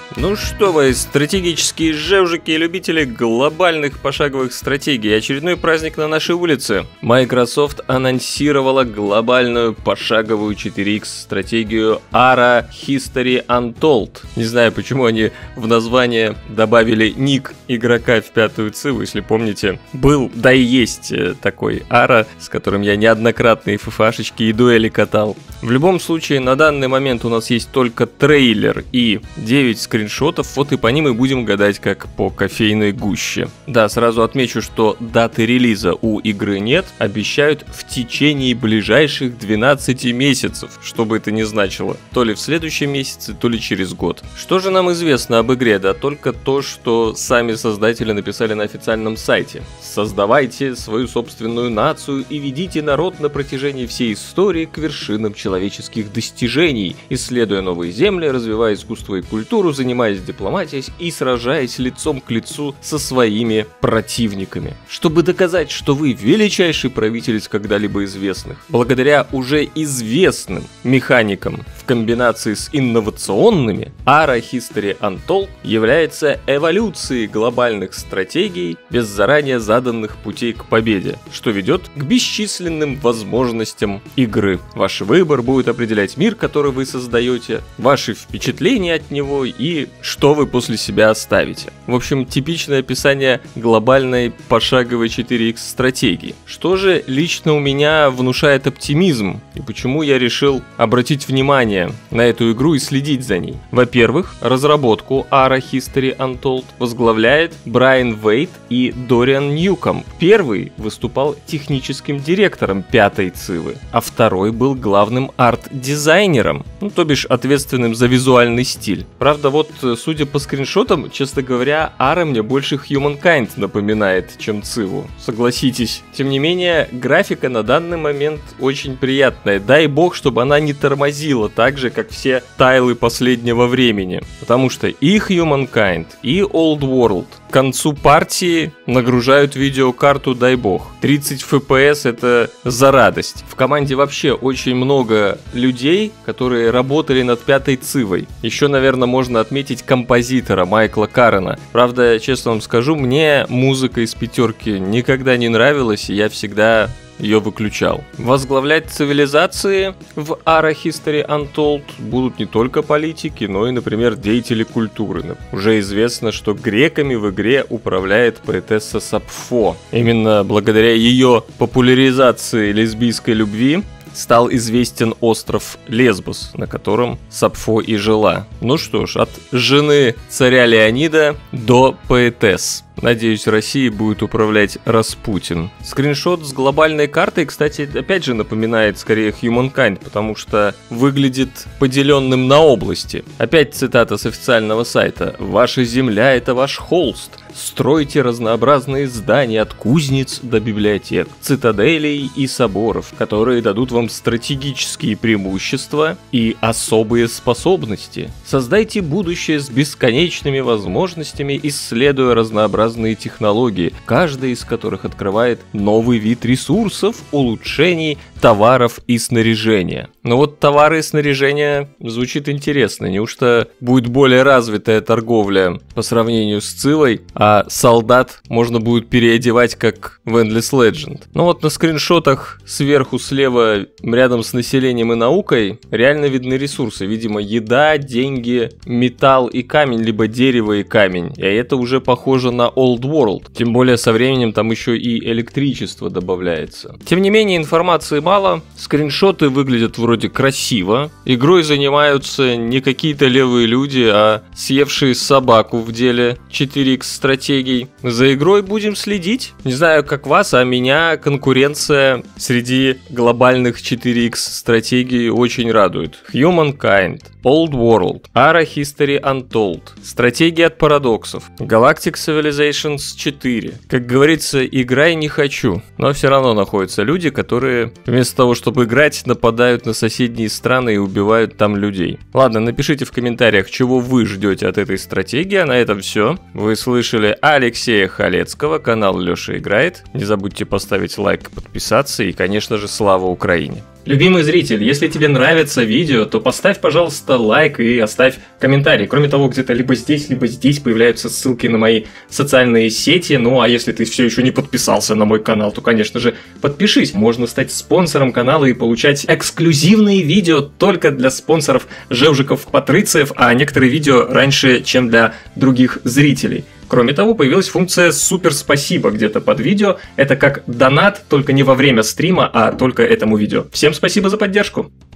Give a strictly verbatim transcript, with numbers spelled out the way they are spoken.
Ну что вы, стратегические жевжики и любители глобальных пошаговых стратегий. Очередной праздник на нашей улице. Microsoft анонсировала глобальную пошаговую четыре икс стратегию Ara History Untold. Не знаю, почему они в название добавили ник игрока в пятую циву, если помните. Был, да и есть такой Ara, с которым я неоднократно и ффашечки, и дуэли катал. В любом случае, на данный момент у нас есть только трейлер и девять скриншотов. Скриншотов, вот и по ним и будем гадать, как по кофейной гуще. Да, сразу отмечу, что даты релиза у игры нет, обещают в течение ближайших двенадцати месяцев, что бы это ни значило, то ли в следующем месяце, то ли через год. Что же нам известно об игре? Да только то, что сами создатели написали на официальном сайте. Создавайте свою собственную нацию и ведите народ на протяжении всей истории к вершинам человеческих достижений, исследуя новые земли, развивая искусство и культуру, занимаясь дипломатией и сражаясь лицом к лицу со своими противниками. Чтобы доказать, что вы величайший правитель из когда-либо известных, благодаря уже известным механикам в комбинации с инновационными, Ara History Untold является эволюцией глобальных стратегий без заранее заданных путей к победе, что ведет к бесчисленным возможностям игры. Ваш выбор будет определять мир, который вы создаете, ваши впечатления от него и что вы после себя оставите. В общем, типичное описание глобальной пошаговой четыре икс стратегии. Что же лично у меня внушает оптимизм и почему я решил обратить внимание на эту игру и следить за ней? Во-первых, разработку Ara History Untold возглавляет Брайан Вейт и Дориан Ньюком. Первый выступал техническим директором пятой цивы, а второй был главным арт-дизайнером, ну то бишь ответственным за визуальный стиль. Правда, вот судя по скриншотам, честно говоря, Ara мне больше Humankind напоминает, чем Циву. Согласитесь. Тем не менее, графика на данный момент очень приятная. Дай бог, чтобы она не тормозила так же, как все тайлы последнего времени. Потому что и Humankind, и Old World к концу партии нагружают видеокарту, дай бог. тридцать эф пи эс это за радость. В команде вообще очень много людей, которые работали над пятой цивой. Еще, наверное, можно отметить композитора Майкла Карена. Правда, честно вам скажу, мне музыка из пятерки никогда не нравилась, и я всегда ее выключал. Возглавлять цивилизации в Ara History Untold будут не только политики, но и, например, деятели культуры. Уже известно, что греками в игре управляет поэтесса Сапфо. Именно благодаря ее популяризации лесбийской любви стал известен остров Лесбос, на котором Сапфо и жила. Ну что ж, от жены царя Леонида до поэтесс. Надеюсь, Россией будет управлять Распутин. Скриншот с глобальной картой, кстати, опять же напоминает скорее Humankind, потому что выглядит поделенным на области. Опять цитата с официального сайта. «Ваша земля — это ваш холст. Стройте разнообразные здания от кузниц до библиотек, цитаделей и соборов, которые дадут вам стратегические преимущества и особые способности. Создайте будущее с бесконечными возможностями, исследуя разнообразные технологии, каждая из которых открывает новый вид ресурсов, улучшений, товаров и снаряжения». Но вот товары и снаряжение звучит интересно. Неужто будет более развитая торговля по сравнению с Цивой, а солдат можно будет переодевать как в Endless Legend? Ну вот на скриншотах сверху слева рядом с населением и наукой реально видны ресурсы. Видимо, еда, деньги, металл и камень, либо дерево и камень. И это уже похоже на Old World. Тем более со временем там еще и электричество добавляется. Тем не менее, информации мало. Скриншоты выглядят вроде красиво. Игрой занимаются не какие-то левые люди, а съевшие собаку в деле четыре икс стратегий. За игрой будем следить. Не знаю, как вас, а меня конкуренция среди глобальных четыре икс стратегий очень радует. Humankind, Old World, Ara History Untold, стратегия от парадоксов, Galactic Civilizations четыре. Как говорится, играй не хочу, но все равно находятся люди, которые вместо того, чтобы играть, нападают на соседние страны и убивают там людей. Ладно, напишите в комментариях, чего вы ждете от этой стратегии, а на этом все. Вы слышали Алексея Халецкого, канал Леша Играет. Не забудьте поставить лайк, подписаться и, конечно же, слава Украине. Любимый зритель, если тебе нравится видео, то поставь, пожалуйста, лайк и оставь комментарий. Кроме того, где-то либо здесь, либо здесь появляются ссылки на мои социальные сети. Ну а если ты все еще не подписался на мой канал, то, конечно же, подпишись. Можно стать спонсором канала и получать эксклюзивные видео только для спонсоров Жевжиков-Патрициев, а некоторые видео раньше, чем для других зрителей. Кроме того, появилась функция «Супер спасибо» где-то под видео. Это как донат, только не во время стрима, а только этому видео. Всем спасибо за поддержку!